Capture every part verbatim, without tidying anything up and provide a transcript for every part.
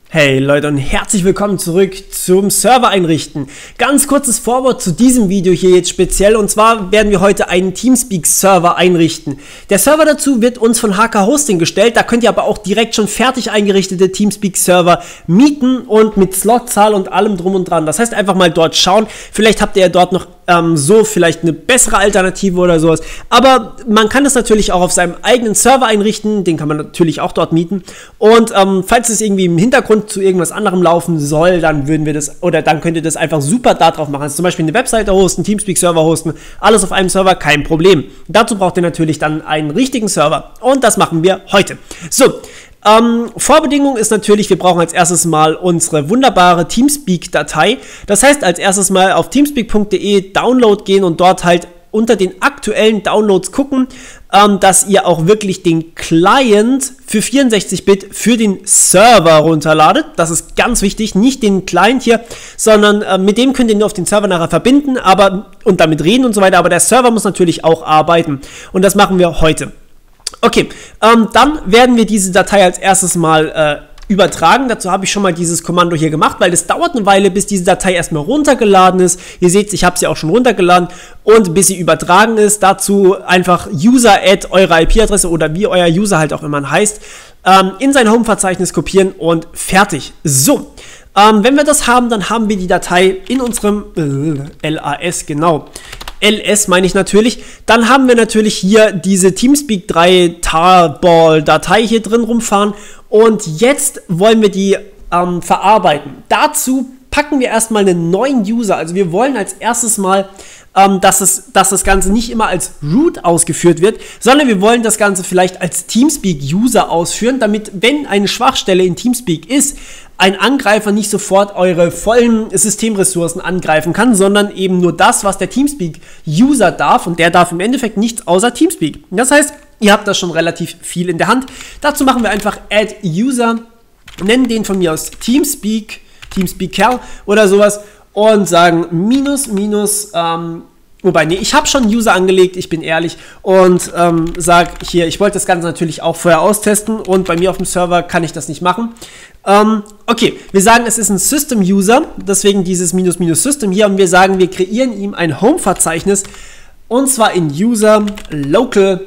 Hey Leute und herzlich willkommen zurück zum Server einrichten. Ganz kurzes Vorwort zu diesem Video hier jetzt speziell, und zwar werden wir heute einen Teamspeak Server einrichten. Der Server dazu wird uns von H K Hosting gestellt, da könnt ihr aber auch direkt schon fertig eingerichtete Teamspeak Server mieten und mit Slotzahl und allem drum und dran. Das heißt, einfach mal dort schauen, vielleicht habt ihr ja dort noch ähm, so vielleicht eine bessere Alternative oder sowas, aber man kann es natürlich auch auf seinem eigenen Server einrichten, den kann man natürlich auch dort mieten, und ähm, falls es irgendwie im Hintergrund zu irgendwas anderem laufen soll, dann würden wir das, oder dann könnt ihr das einfach super da drauf machen. Also zum Beispiel eine Webseite hosten, Teamspeak-Server hosten, alles auf einem Server, kein Problem. Dazu braucht ihr natürlich dann einen richtigen Server, und das machen wir heute. So, ähm, Vorbedingung ist natürlich, wir brauchen als erstes mal unsere wunderbare Teamspeak-Datei. Das heißt, als erstes mal auf teamspeak punkt de Download gehen und dort halt unter den aktuellen Downloads gucken, ähm, dass ihr auch wirklich den Client für vierundsechzig Bit für den Server runterladet. Das ist ganz wichtig, nicht den Client hier, sondern äh, mit dem könnt ihr nur auf den Server nachher verbinden, aber und damit reden und so weiter, aber der Server muss natürlich auch arbeiten, und das machen wir heute. Okay, ähm, dann werden wir diese Datei als erstes mal äh, übertragen. Dazu habe ich schon mal dieses Kommando hier gemacht, weil es dauert eine Weile, bis diese Datei erstmal runtergeladen ist. Ihr seht, ich habe sie auch schon runtergeladen, und bis sie übertragen ist, dazu einfach user add eure I P-Adresse oder wie euer User halt auch immer heißt, ähm, in sein Home-Verzeichnis kopieren und fertig. So, ähm, wenn wir das haben, dann haben wir die Datei in unserem äh, L A S, genau. L S meine ich natürlich. Dann haben wir natürlich hier diese Teamspeak drei Tarball-Datei hier drin rumfahren, und jetzt wollen wir die ähm, verarbeiten. Dazu packen wir erstmal einen neuen User. Also wir wollen als erstes mal, ähm, dass, es, dass das Ganze nicht immer als Root ausgeführt wird, sondern wir wollen das Ganze vielleicht als Teamspeak-User ausführen, damit, wenn eine Schwachstelle in Teamspeak ist, ein Angreifer nicht sofort eure vollen Systemressourcen angreifen kann, sondern eben nur das, was der Teamspeak-User darf, und der darf im Endeffekt nichts außer Teamspeak. Das heißt, ihr habt da schon relativ viel in der Hand. Dazu machen wir einfach Add User, nennen den von mir aus Teamspeak, Teamspeaker oder sowas, und sagen minus, minus, ähm, wobei, nee, ich habe schon einen User angelegt, ich bin ehrlich, und ähm, sage hier, ich wollte das Ganze natürlich auch vorher austesten, und bei mir auf dem Server kann ich das nicht machen. Ähm, okay, wir sagen, es ist ein System-User, deswegen dieses minus minus System hier, und wir sagen, wir kreieren ihm ein Home-Verzeichnis, und zwar in User, Local,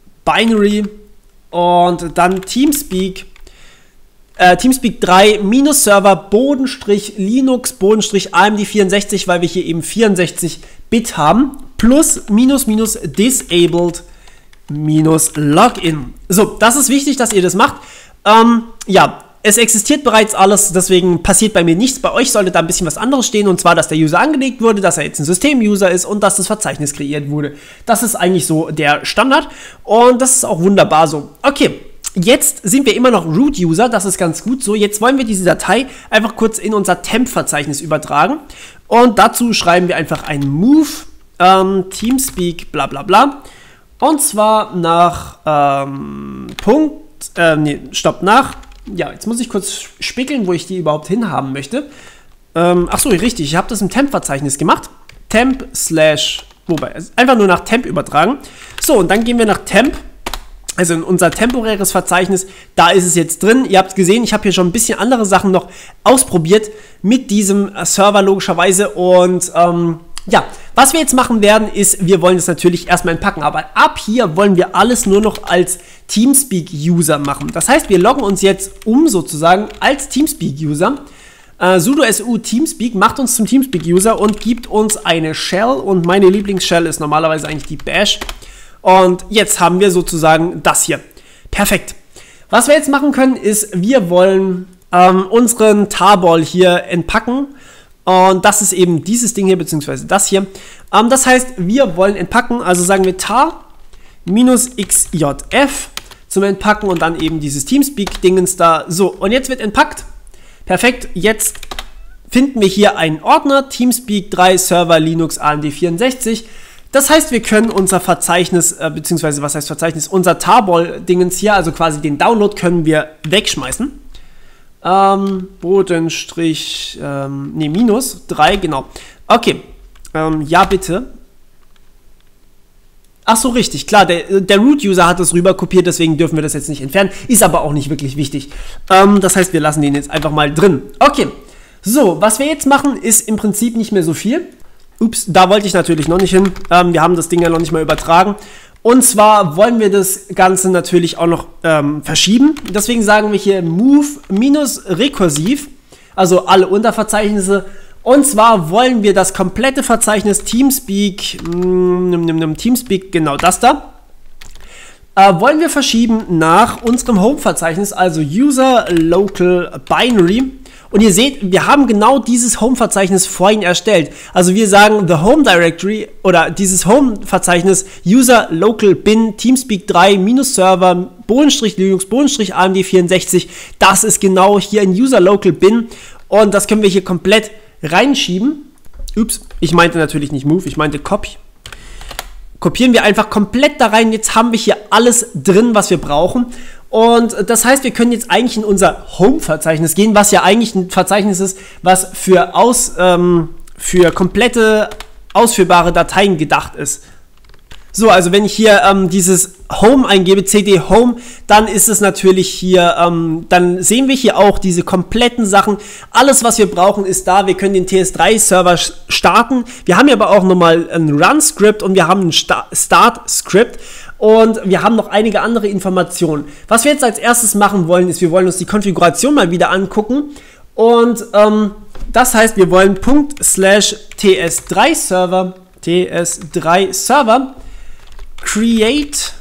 Binary und dann Teamspeak, äh, Teamspeak drei minus Server, Bodenstrich, Linux, Bodenstrich, A M D vierundsechzig, weil wir hier eben vierundsechzig Bit haben, plus minus minus disabled minus Login. So, das ist wichtig, dass ihr das macht. Ähm, ja, es existiert bereits alles, deswegen passiert bei mir nichts. Bei euch sollte da ein bisschen was anderes stehen, und zwar, dass der User angelegt wurde, dass er jetzt ein System-User ist und dass das Verzeichnis kreiert wurde. Das ist eigentlich so der Standard, und das ist auch wunderbar so. Okay, jetzt sind wir immer noch Root-User, das ist ganz gut so. Jetzt wollen wir diese Datei einfach kurz in unser Temp-Verzeichnis übertragen, und dazu schreiben wir einfach ein Move, ähm, Teamspeak, bla bla bla, und zwar nach ähm, Punkt, äh, nee, stopp, nach Ja, jetzt muss ich kurz spickeln, wo ich die überhaupt hinhaben möchte. Ähm, ach so, richtig, ich habe das im Temp-Verzeichnis gemacht. Temp slash, wobei, einfach nur nach Temp übertragen. So, und dann gehen wir nach Temp, also in unser temporäres Verzeichnis. Da ist es jetzt drin. Ihr habt gesehen, ich habe hier schon ein bisschen andere Sachen noch ausprobiert mit diesem Server logischerweise, und ähm, ja, was wir jetzt machen werden, ist, wir wollen es natürlich erstmal entpacken, aber ab hier wollen wir alles nur noch als Teamspeak-User machen. Das heißt, wir loggen uns jetzt um sozusagen als Teamspeak-User. Äh, sudo su Teamspeak macht uns zum Teamspeak-User und gibt uns eine Shell, und meine Lieblings-Shell ist normalerweise eigentlich die Bash. Und jetzt haben wir sozusagen das hier. Perfekt. Was wir jetzt machen können, ist, wir wollen ähm, unseren Tarball hier entpacken. Und das ist eben dieses Ding hier, beziehungsweise das hier. Ähm, das heißt, wir wollen entpacken, also sagen wir tar minus xjf zum Entpacken und dann eben dieses Teamspeak-Dingens da. So, und jetzt wird entpackt. Perfekt, jetzt finden wir hier einen Ordner, Teamspeak drei Server Linux A M D vierundsechzig. Das heißt, wir können unser Verzeichnis, äh, beziehungsweise was heißt Verzeichnis, unser Tarball-Dingens hier, also quasi den Download, können wir wegschmeißen. Ähm, Bodenstrich, ähm, nee, minus drei, genau. Okay, ähm, ja bitte. Ach so, richtig, klar, der, der Root-User hat das rüber kopiert, deswegen dürfen wir das jetzt nicht entfernen, ist aber auch nicht wirklich wichtig. Ähm, das heißt, wir lassen den jetzt einfach mal drin. Okay, so, was wir jetzt machen, ist im Prinzip nicht mehr so viel. Ups, da wollte ich natürlich noch nicht hin, ähm, wir haben das Ding ja noch nicht mal übertragen. Und zwar wollen wir das Ganze natürlich auch noch ähm, verschieben. Deswegen sagen wir hier move minus rekursiv, also alle Unterverzeichnisse. Und zwar wollen wir das komplette Verzeichnis Teamspeak, mm, Teamspeak, genau das da, äh, wollen wir verschieben nach unserem Home-Verzeichnis, also User Local Binary. Und ihr seht, wir haben genau dieses Home-Verzeichnis vorhin erstellt. Also wir sagen the Home Directory oder dieses Home-Verzeichnis User Local Bin Teamspeak drei minus Server Bodenstrich Linux Bodenstrich A M D vierundsechzig. Das ist genau hier ein User Local Bin und das können wir hier komplett reinschieben. Ups, ich meinte natürlich nicht Move, ich meinte Copy. Kopieren wir einfach komplett da rein. Jetzt haben wir hier alles drin, was wir brauchen. Und das heißt, wir können jetzt eigentlich in unser Home-Verzeichnis gehen, was ja eigentlich ein Verzeichnis ist, was für, aus, ähm, für komplette ausführbare Dateien gedacht ist. So, also wenn ich hier ähm, dieses Home eingebe, cd Home, dann ist es natürlich hier, ähm, dann sehen wir hier auch diese kompletten Sachen. Alles, was wir brauchen, ist da. Wir können den T S drei Server starten. Wir haben hier aber auch nochmal ein Run-Script und wir haben ein Start-Script. Und wir haben noch einige andere Informationen. Was wir jetzt als erstes machen wollen, ist, wir wollen uns die Konfiguration mal wieder angucken. Und ähm, das heißt, wir wollen Punkt slash T S drei Server, T S drei Server, create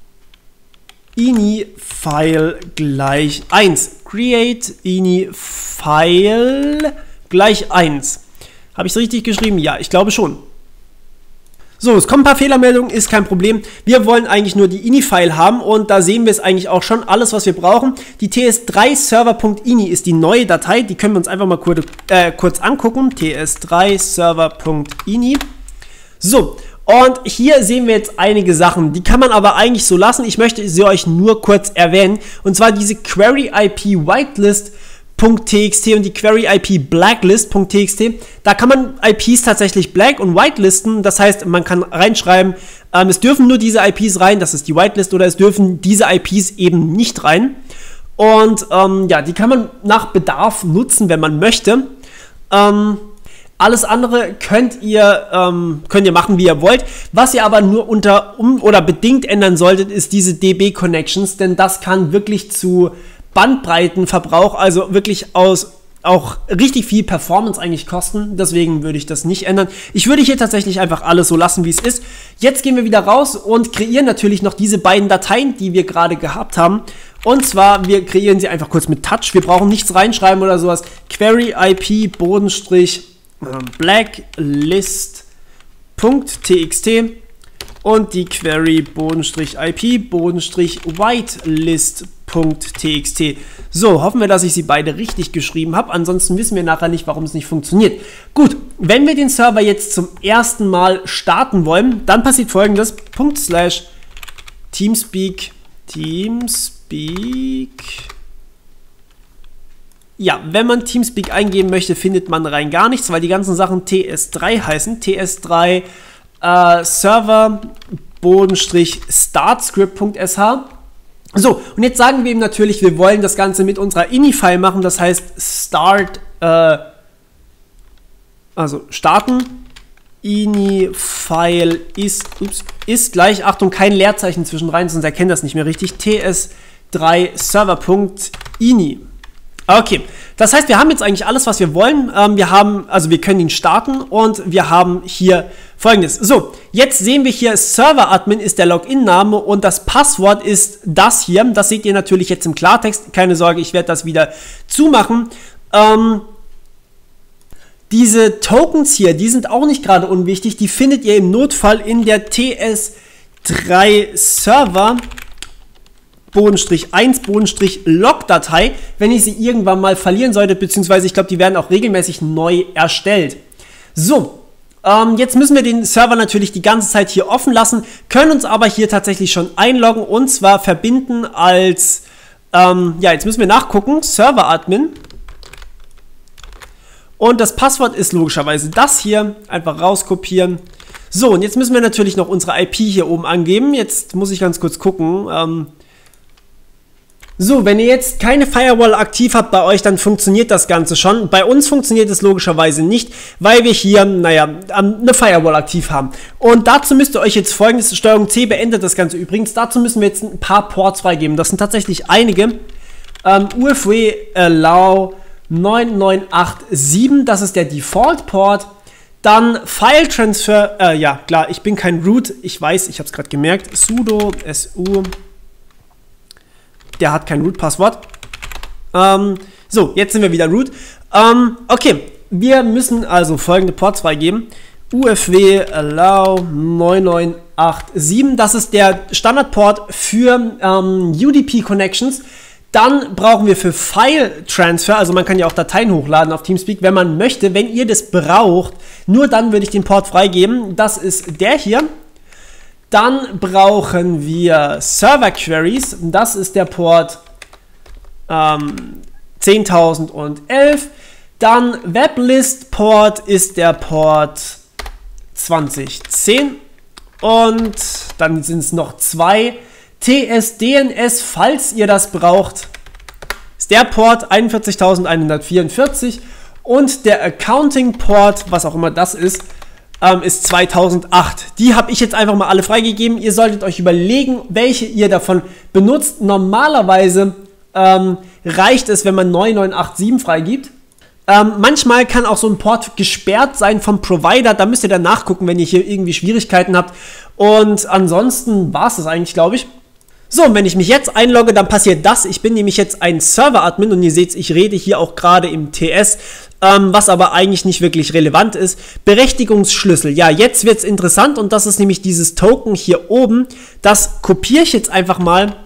ini file gleich eins. Create ini file gleich eins. Habe ich es richtig geschrieben? Ja, ich glaube schon. So, es kommen ein paar Fehlermeldungen, ist kein Problem. Wir wollen eigentlich nur die ini-File haben und da sehen wir es eigentlich auch schon, alles was wir brauchen. Die T S drei Server.ini ist die neue Datei, die können wir uns einfach mal kurz, äh, kurz angucken. T S drei Server.ini. So, und hier sehen wir jetzt einige Sachen, die kann man aber eigentlich so lassen. Ich möchte sie euch nur kurz erwähnen. Und zwar diese Query I P Whitelist .txt und die Query I P Blacklist.txt. Da kann man I Ps tatsächlich black und whitelisten. Das heißt, man kann reinschreiben, ähm, es dürfen nur diese I Ps rein, das ist die Whitelist, oder es dürfen diese I Ps eben nicht rein. Und ähm, ja, die kann man nach Bedarf nutzen, wenn man möchte. Ähm, Alles andere könnt ihr, ähm, könnt ihr machen, wie ihr wollt. Was ihr aber nur unter um oder bedingt ändern solltet, ist diese D B-Connections, denn das kann wirklich zu Bandbreitenverbrauch, also wirklich aus auch richtig viel Performance eigentlich kosten. Deswegen würde ich das nicht ändern. Ich würde hier tatsächlich einfach alles so lassen, wie es ist. Jetzt gehen wir wieder raus und kreieren natürlich noch diese beiden Dateien, die wir gerade gehabt haben. Und zwar, wir kreieren sie einfach kurz mit Touch. Wir brauchen nichts reinschreiben oder sowas. Query I P Bodenstrich Blacklist.txt und die Query Bodenstrich I P Bodenstrich Whitelist.txt. So, hoffen wir, dass ich sie beide richtig geschrieben habe. Ansonsten wissen wir nachher nicht, warum es nicht funktioniert. Gut, wenn wir den Server jetzt zum ersten Mal starten wollen, dann passiert Folgendes. Punkt slash Teamspeak Teamspeak. Ja, wenn man Teamspeak eingeben möchte, findet man rein gar nichts, weil die ganzen Sachen T S drei heißen. T S drei äh, Server Bodenstrich Startscript.sh. So, und jetzt sagen wir ihm natürlich, wir wollen das Ganze mit unserer ini-File machen, das heißt start, äh, also starten, ini-File ist, ups, ist gleich, Achtung, kein Leerzeichen zwischen rein, sonst erkennt das nicht mehr richtig, T S drei Server.ini. Okay, das heißt, wir haben jetzt eigentlich alles, was wir wollen. Ähm, wir haben, also wir können ihn starten und wir haben hier Folgendes. So, jetzt sehen wir hier, Server-Admin ist der Login-Name und das Passwort ist das hier. Das seht ihr natürlich jetzt im Klartext. Keine Sorge, ich werde das wieder zumachen. Ähm, diese Tokens hier, die sind auch nicht gerade unwichtig. Die findet ihr im Notfall in der T S drei Server Bodenstrich eins Bodenstrich Log-Datei, wenn ich sie irgendwann mal verlieren sollte, beziehungsweise ich glaube, die werden auch regelmäßig neu erstellt. So, ähm, jetzt müssen wir den Server natürlich die ganze Zeit hier offen lassen, können uns aber hier tatsächlich schon einloggen und zwar verbinden als, ähm, ja, jetzt müssen wir nachgucken, Server-Admin. Und das Passwort ist logischerweise das hier, einfach rauskopieren. So, und jetzt müssen wir natürlich noch unsere I P hier oben angeben. Jetzt muss ich ganz kurz gucken. Ähm so, wenn ihr jetzt keine Firewall aktiv habt bei euch, dann funktioniert das Ganze schon. Bei uns funktioniert es logischerweise nicht, weil wir hier, naja, eine Firewall aktiv haben. Und dazu müsst ihr euch jetzt folgendes, Steuerung C beendet das Ganze übrigens. Dazu müssen wir jetzt ein paar Ports freigeben. Das sind tatsächlich einige. Ähm, U F W allow neun neun acht sieben, das ist der Default Port. Dann File Transfer, äh, ja klar, ich bin kein Root, ich weiß, ich habe es gerade gemerkt. Sudo su, der hat kein Root-Passwort. Ähm, so, jetzt sind wir wieder Root. Ähm, okay, wir müssen also folgende Ports freigeben. U F W allow neun neun acht sieben, das ist der Standardport für ähm, U D P Connections. Dann brauchen wir für File Transfer, also man kann ja auch Dateien hochladen auf Teamspeak, wenn man möchte. Wenn ihr das braucht, nur dann würde ich den Port freigeben. Das ist der hier. Dann brauchen wir Server Queries. Das ist der Port ähm, zehntausendelf. Dann Weblist Port ist der Port zwanzig zehn. Und dann sind es noch zwei. T S D N S, falls ihr das braucht, ist der Port einundvierzigtausendeinhundertvierundvierzig und der Accounting Port, was auch immer das ist, ähm, ist zweitausendacht. Die habe ich jetzt einfach mal alle freigegeben. Ihr solltet euch überlegen, welche ihr davon benutzt. Normalerweise ähm, reicht es, wenn man neun neun acht sieben freigibt. Ähm, manchmal kann auch so ein Port gesperrt sein vom Provider. Da müsst ihr dann nachgucken, wenn ihr hier irgendwie Schwierigkeiten habt. Und ansonsten war es das eigentlich, glaube ich. So, und wenn ich mich jetzt einlogge, dann passiert das. Ich bin nämlich jetzt ein Server-Admin und ihr seht, ich rede hier auch gerade im T S, ähm, was aber eigentlich nicht wirklich relevant ist. Berechtigungsschlüssel. Ja, jetzt wird es interessant und das ist nämlich dieses Token hier oben. Das kopiere ich jetzt einfach mal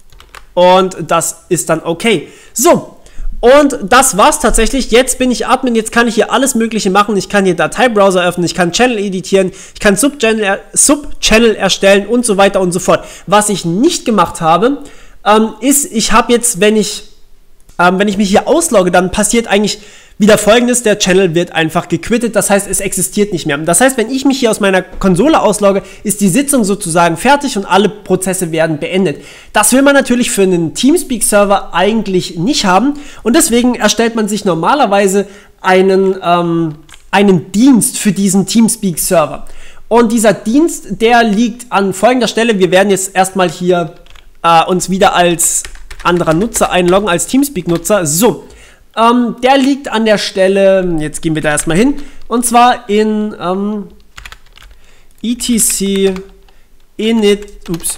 und das ist dann okay. So. Und das war's tatsächlich. Jetzt bin ich Admin, jetzt kann ich hier alles Mögliche machen. Ich kann hier Dateibrowser öffnen, ich kann Channel editieren, ich kann Subchannel, Subchannel erstellen und so weiter und so fort. Was ich nicht gemacht habe, ähm, ist, ich habe jetzt, wenn ich, ähm, wenn ich mich hier auslogge, dann passiert eigentlich wieder Folgendes: Der Channel wird einfach gequittet, das heißt, es existiert nicht mehr. Das heißt, wenn ich mich hier aus meiner Konsole auslogge, ist die Sitzung sozusagen fertig und alle Prozesse werden beendet. Das will man natürlich für einen Teamspeak-Server eigentlich nicht haben und deswegen erstellt man sich normalerweise einen, ähm, einen Dienst für diesen Teamspeak-Server. Und dieser Dienst, der liegt an folgender Stelle. Wir werden jetzt erstmal hier äh, uns wieder als anderer Nutzer einloggen, als Teamspeak-Nutzer. So. Ähm, der liegt an der Stelle, jetzt gehen wir da erstmal hin, und zwar in ähm, etc init, ups,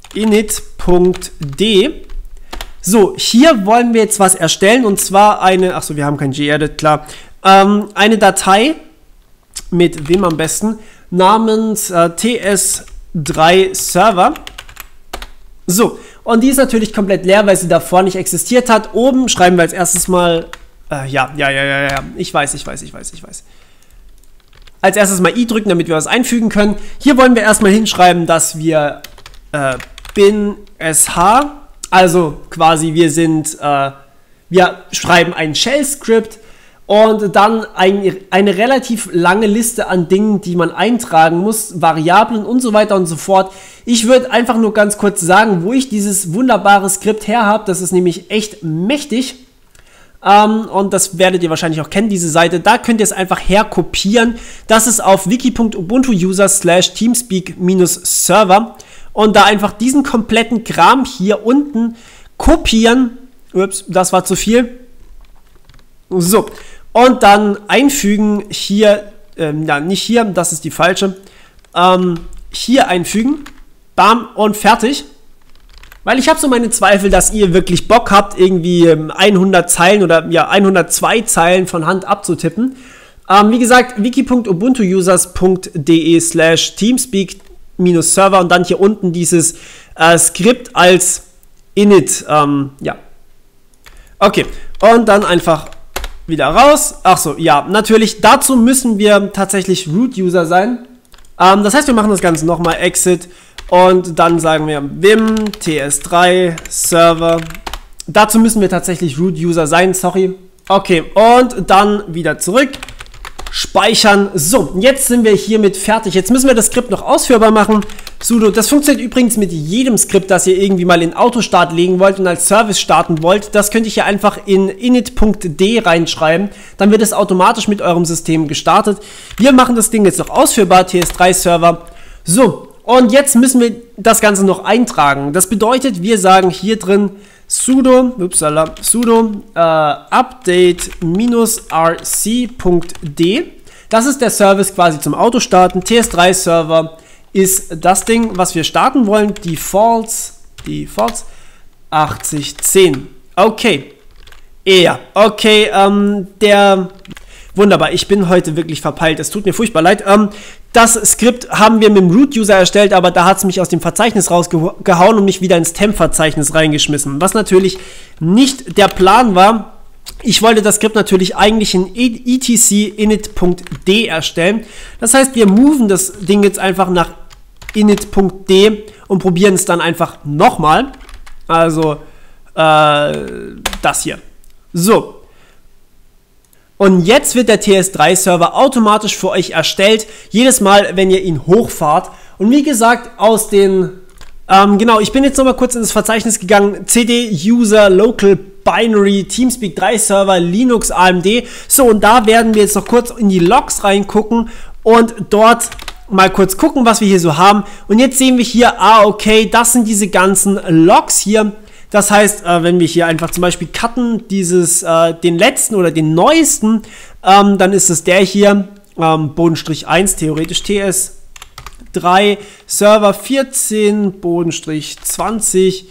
init.d. So, hier wollen wir jetzt was erstellen, und zwar eine, achso, wir haben kein gedit, klar, ähm, eine Datei mit wem am besten, namens äh, T S drei Server. So, und die ist natürlich komplett leer, weil sie davor nicht existiert hat. Oben schreiben wir als erstes mal, äh, ja, ja, ja, ja, ja, ich weiß, ich weiß, ich weiß, ich weiß. Als erstes mal i drücken, damit wir was einfügen können. Hier wollen wir erstmal hinschreiben, dass wir äh, bin sh, also quasi wir sind, äh, wir schreiben ein Shell-Skript und dann ein, eine relativ lange Liste an Dingen, die man eintragen muss, Variablen und so weiter und so fort. Ich würde einfach nur ganz kurz sagen, wo ich dieses wunderbare Skript her habe. Das ist nämlich echt mächtig. Ähm, und das werdet ihr wahrscheinlich auch kennen, diese Seite. Da könnt ihr es einfach herkopieren. Das ist auf wiki.ubuntu-user slash teamspeak-server. Und da einfach diesen kompletten Kram hier unten kopieren. Ups, das war zu viel. So. Und dann einfügen hier, ähm, ja, nicht hier, das ist die falsche, ähm, hier einfügen, bam, und fertig. Weil ich habe so meine Zweifel, dass ihr wirklich Bock habt, irgendwie ähm, hundert Zeilen oder ja, hundertzwei Zeilen von Hand abzutippen. Ähm, wie gesagt, wiki.ubuntu-users.de slash teamspeak-server und dann hier unten dieses äh, Skript als init, ähm, ja. Okay, und dann einfach wieder raus. Achso, ja, natürlich, dazu müssen wir tatsächlich Root-User sein. Ähm, das heißt, wir machen das Ganze nochmal, Exit, und dann sagen wir Vim T S drei Server. Dazu müssen wir tatsächlich Root-User sein, sorry. Okay, und dann wieder zurück. Speichern. So, jetzt sind wir hiermit fertig. Jetzt müssen wir das Skript noch ausführbar machen. Sudo, das funktioniert übrigens mit jedem Skript, das ihr irgendwie mal in Autostart legen wollt und als Service starten wollt. Das könnt ihr hier einfach in init.d reinschreiben. Dann wird es automatisch mit eurem System gestartet. Wir machen das Ding jetzt noch ausführbar, T S drei Server. So, und jetzt müssen wir das Ganze noch eintragen. Das bedeutet, wir sagen hier drin sudo, upsala, sudo äh, update-rc.d. Das ist der Service quasi zum Autostarten. T S drei Server ist das Ding, was wir starten wollen. Defaults, Defaults achtzig zehn. Okay. Ja, okay, ähm, der... Wunderbar, ich bin heute wirklich verpeilt, es tut mir furchtbar leid. Ähm, das Skript haben wir mit dem Root-User erstellt, aber da hat es mich aus dem Verzeichnis rausgehauen und mich wieder ins Temp-Verzeichnis reingeschmissen. Was natürlich nicht der Plan war. Ich wollte das Skript natürlich eigentlich in etc init.d erstellen. Das heißt, wir moven das Ding jetzt einfach nach init.d und probieren es dann einfach nochmal. Also äh, das hier. So. Und jetzt wird der T S drei Server automatisch für euch erstellt, jedes Mal, wenn ihr ihn hochfahrt. Und wie gesagt, aus den, ähm, genau, ich bin jetzt nochmal kurz in das Verzeichnis gegangen, cd user local binary Teamspeak drei Server Linux A M D. So, und da werden wir jetzt noch kurz in die Logs reingucken und dort mal kurz gucken, was wir hier so haben. Und jetzt sehen wir hier, ah, okay, das sind diese ganzen Logs hier. Das heißt, äh, wenn wir hier einfach zum Beispiel cutten, dieses, äh, den letzten oder den neuesten, ähm, dann ist es der hier, ähm, Bodenstrich eins, theoretisch T S drei, Server vierzehn, Bodenstrich zwanzig,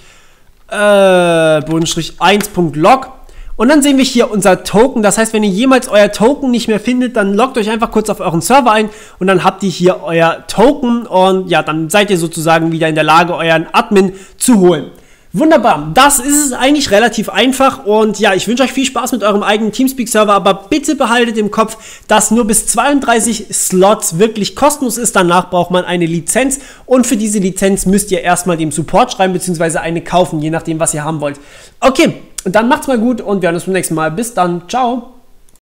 äh, Bodenstrich eins.log. Und dann sehen wir hier unser Token. Das heißt, wenn ihr jemals euer Token nicht mehr findet, dann loggt euch einfach kurz auf euren Server ein und dann habt ihr hier euer Token und ja, dann seid ihr sozusagen wieder in der Lage, euren Admin zu holen. Wunderbar, das ist es eigentlich relativ einfach und ja, ich wünsche euch viel Spaß mit eurem eigenen Teamspeak-Server, aber bitte behaltet im Kopf, dass nur bis zweiunddreißig Slots wirklich kostenlos ist, danach braucht man eine Lizenz und für diese Lizenz müsst ihr erstmal dem Support schreiben, beziehungsweise eine kaufen, je nachdem, was ihr haben wollt. Okay, dann macht's mal gut und wir hören uns beim nächsten Mal. Bis dann, ciao!